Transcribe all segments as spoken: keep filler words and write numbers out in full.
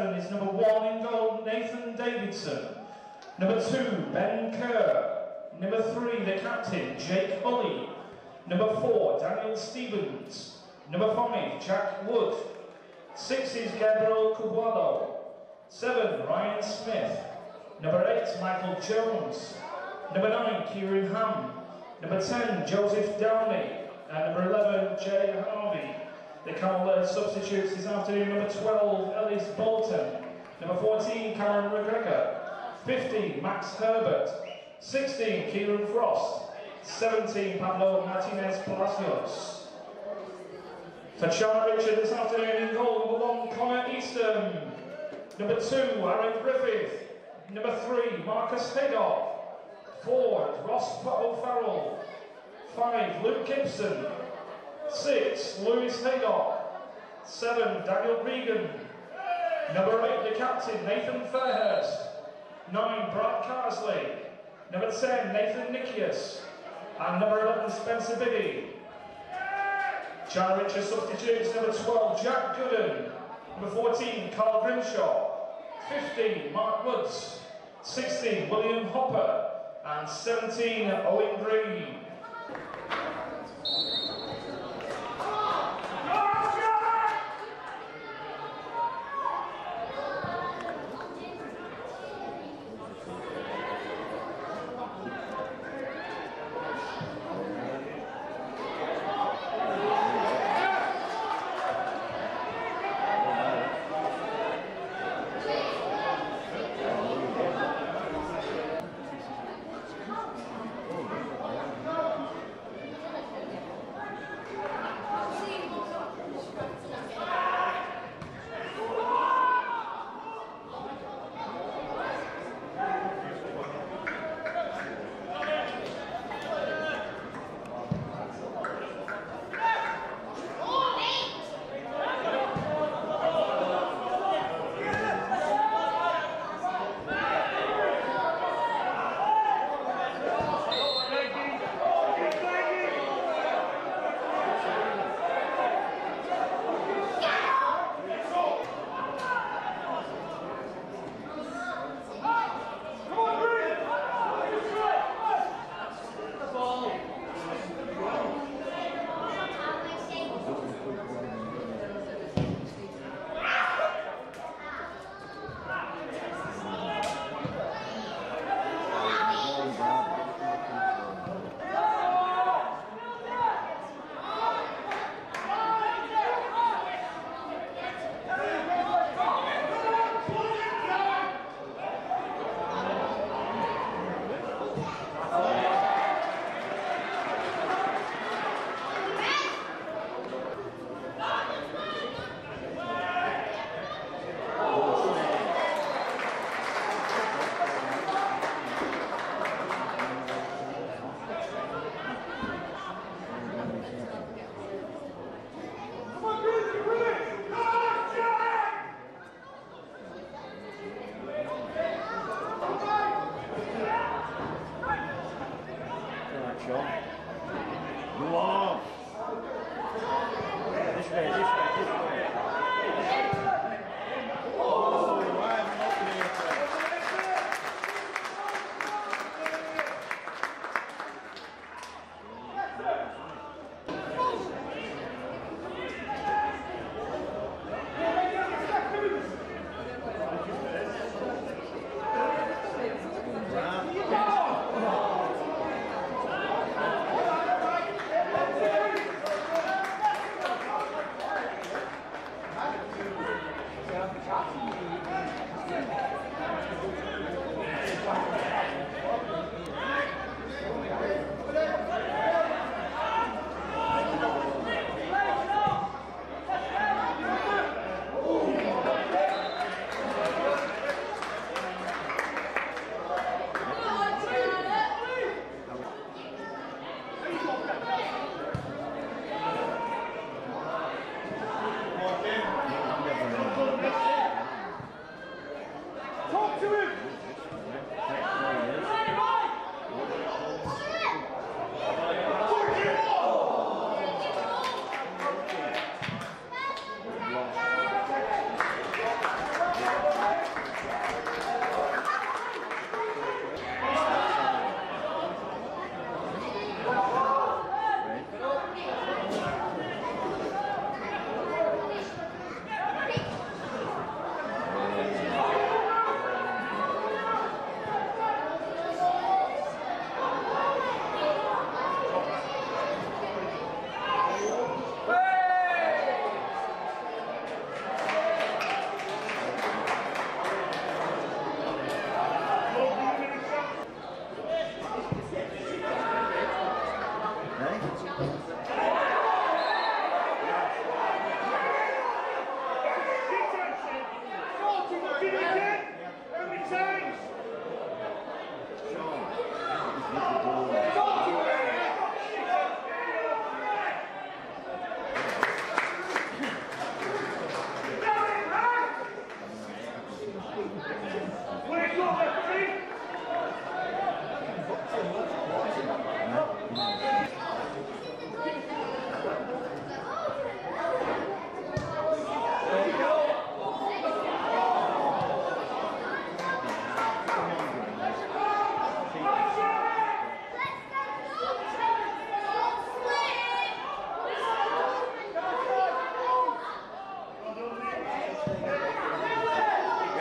seven is number one in goal, Nathan Davidson. Number two, Ben Kerr. Number three, the captain, Jake Ulley. Number four, Daniel Stevens. Number five, Jack Wood. Six is Gabriel Cubualo. Seven, Ryan Smith. Number eight, Michael Jones. Number nine, Kieran Ham. Number ten, Joseph Downey. And number eleven, Jay Harvey. The Cammell substitutes this afternoon, number twelve, Ellis Bolton. Number fourteen, Cameron McGregor. fifteen, Max Herbert. sixteen, Kieran Frost. seventeen, Pablo Martinez Palacios. For Charnock this afternoon in goal, number one, Connor Easton. Number two, Aaron Griffith. Number three, Marcus Haydock. four, Ross O'Farrell. five, Luke Gibson. six, Lewis Haydock. seven, Daniel Regan. Number eight, the captain, Nathan Fairhurst. nine, Brad Carsley. Number ten, Nathan Nikias. And number eleven, Spencer Bibby. Charnock substitutes, number twelve, Jack Gooden. Number fourteen, Carl Grimshaw. fifteen, Mark Woods. sixteen, William Hopper. And seventeen, Owen Green.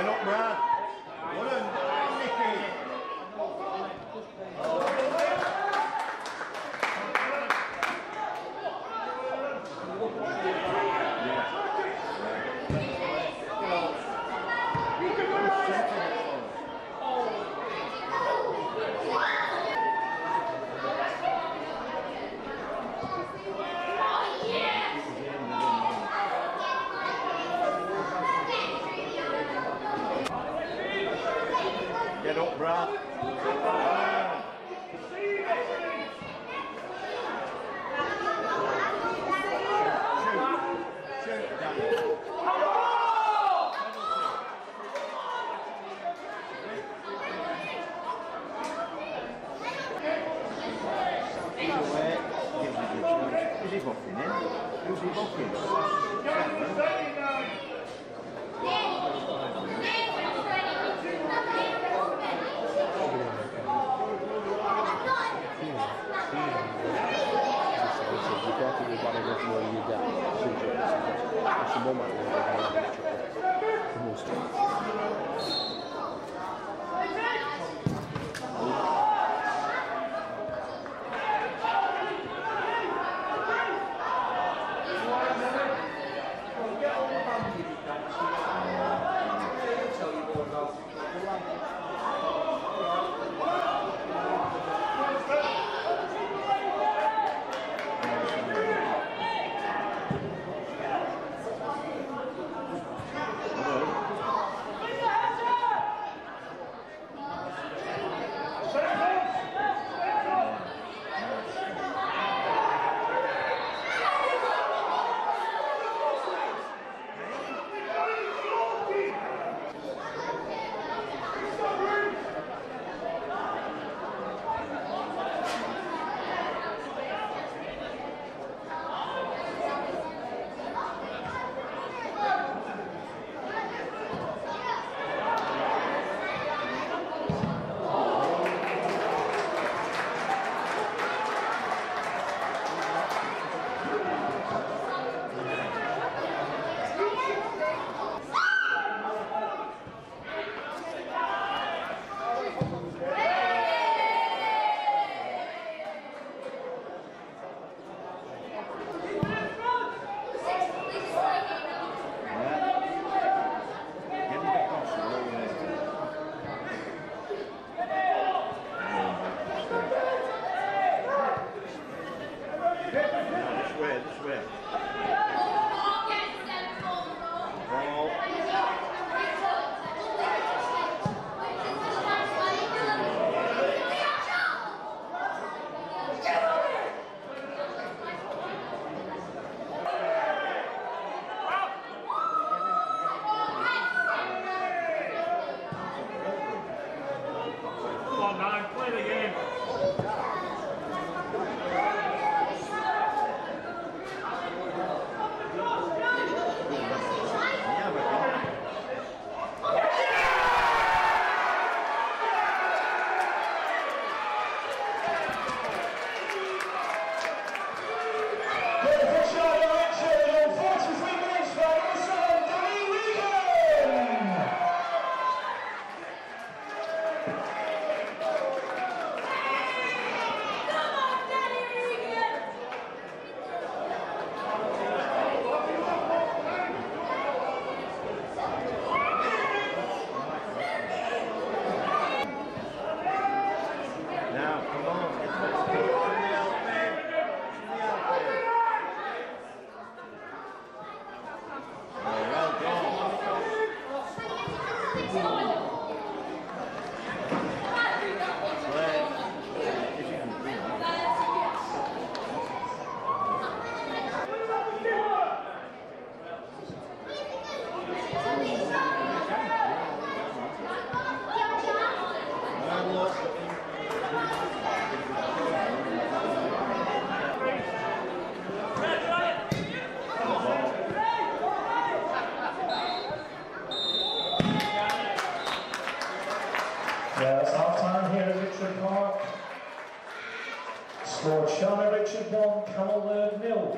Get up, Brad. Well done, Nicky. Get up, Brad. Shoot, shoot, Daniel. Is he booking in? Who's he booking? Scored Charnock Richard one, Cammell Laird nil.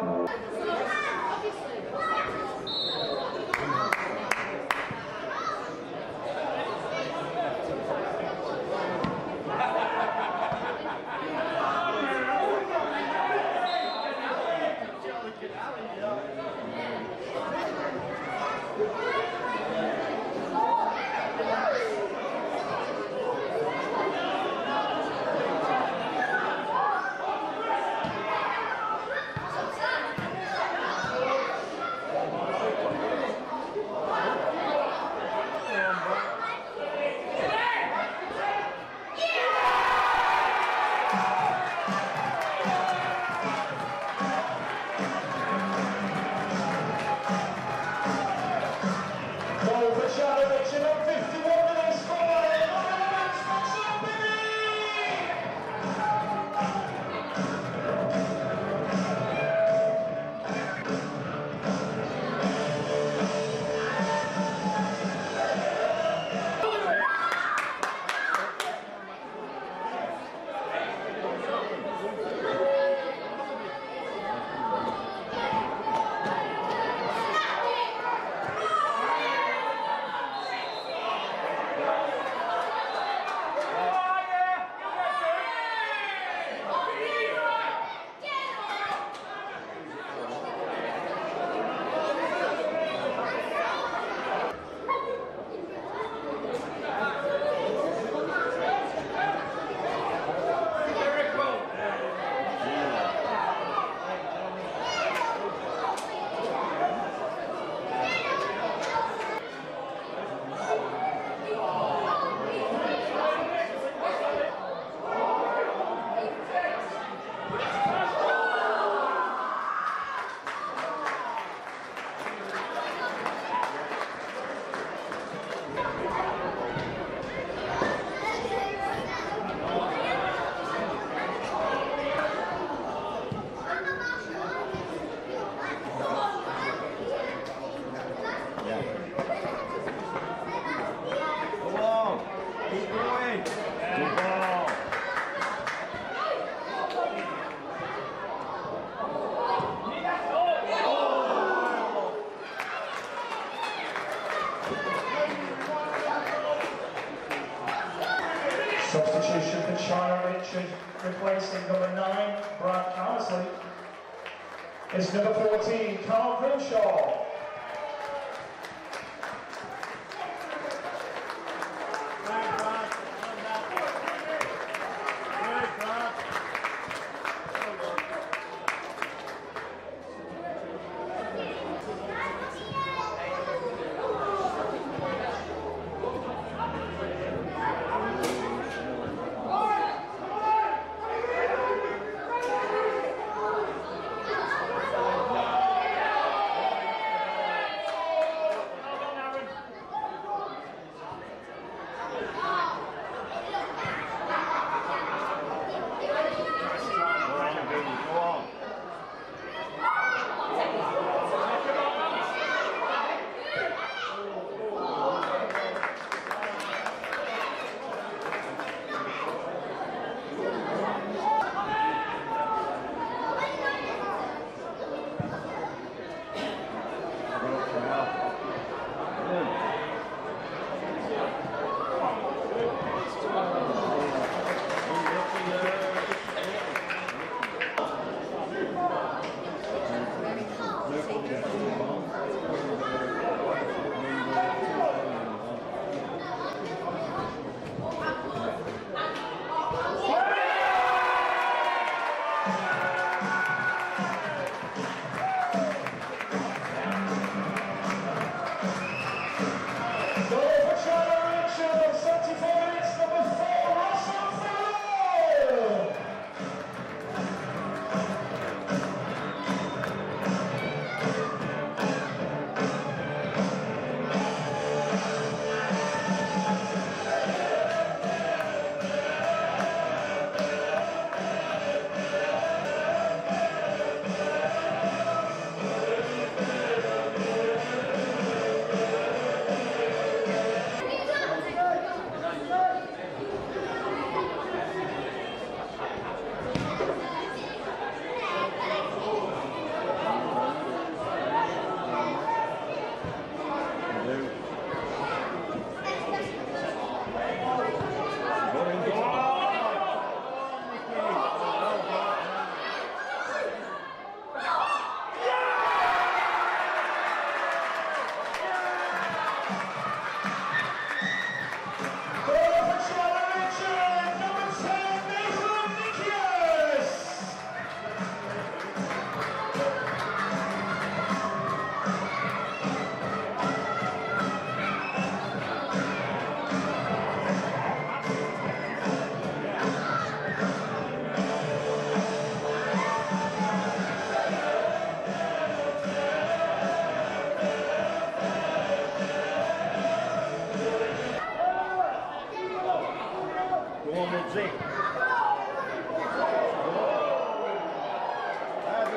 Substitution for Charnock, replacing number nine, Brad Carsley. It's number fourteen, Carl Grimshaw.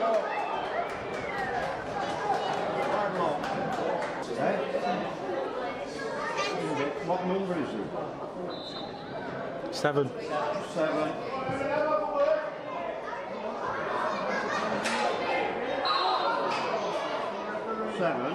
What number is it? Seven. Seven. Seven.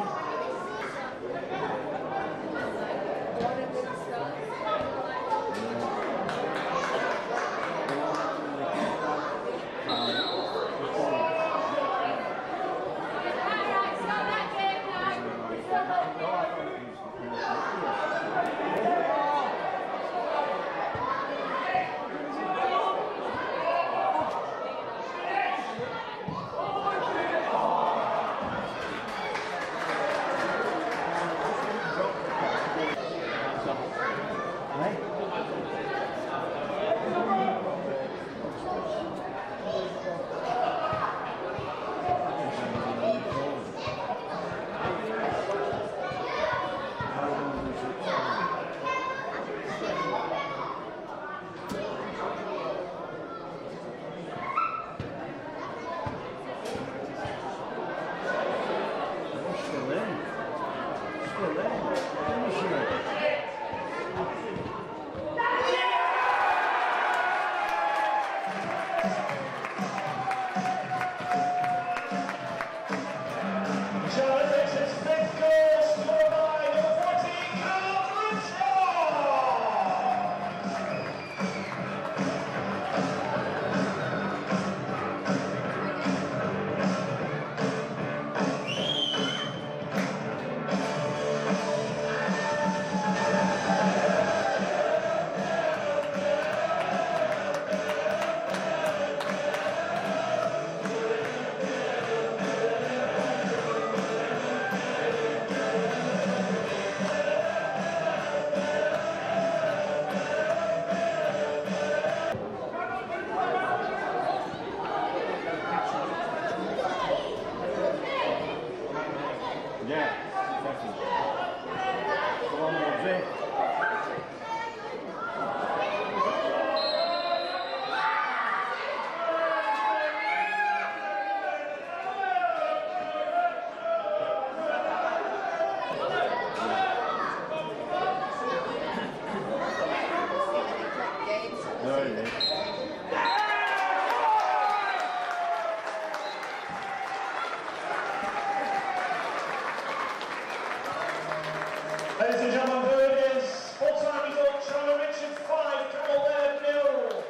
Ladies and gentlemen, here is full-time result, Charnock five, Cammell Laird nil.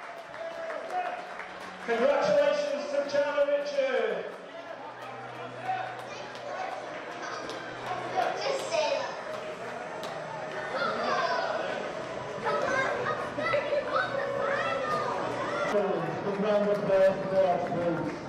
Congratulations to Charnock Richard. Good round of applause for that, please.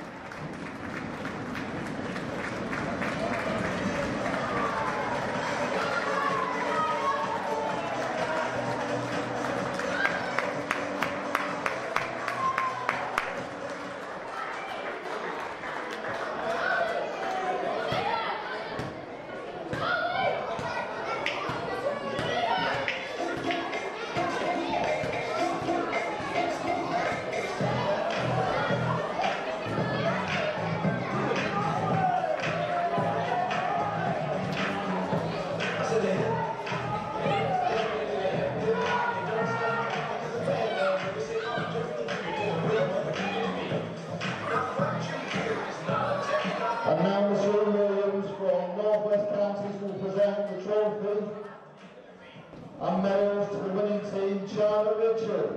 And now Mister Williams from North West Counties will present the trophy and medals to the winning team, Charnock Richard.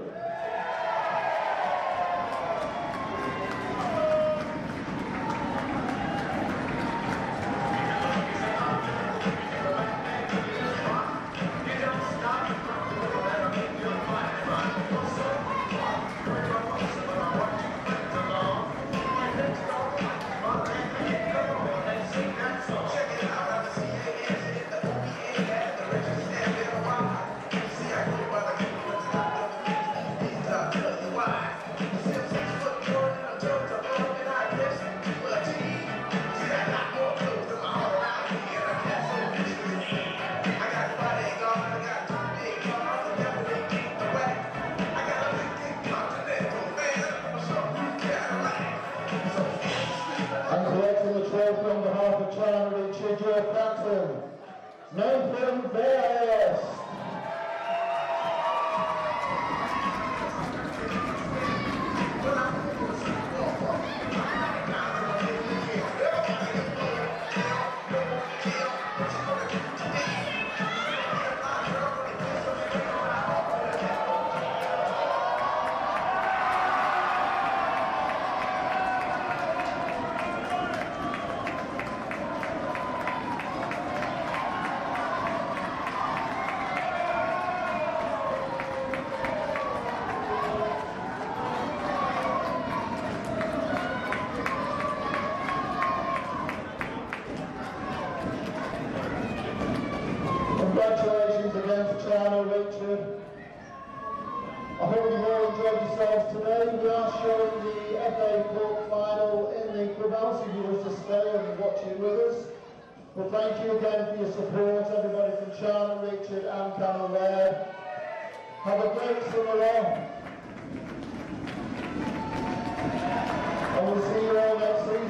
for Charnock, Richard, your captain, Nathan Bass. Congratulations again to Charnock, Richard. I hope you've all enjoyed yourselves today. We are showing the F A Cup final in the clubhouse if you wish to stay and watch it with us. But thank you again for your support, everybody from Charnock, Richard and Cammell Laird. Have a great summer off. And we'll see you all next season.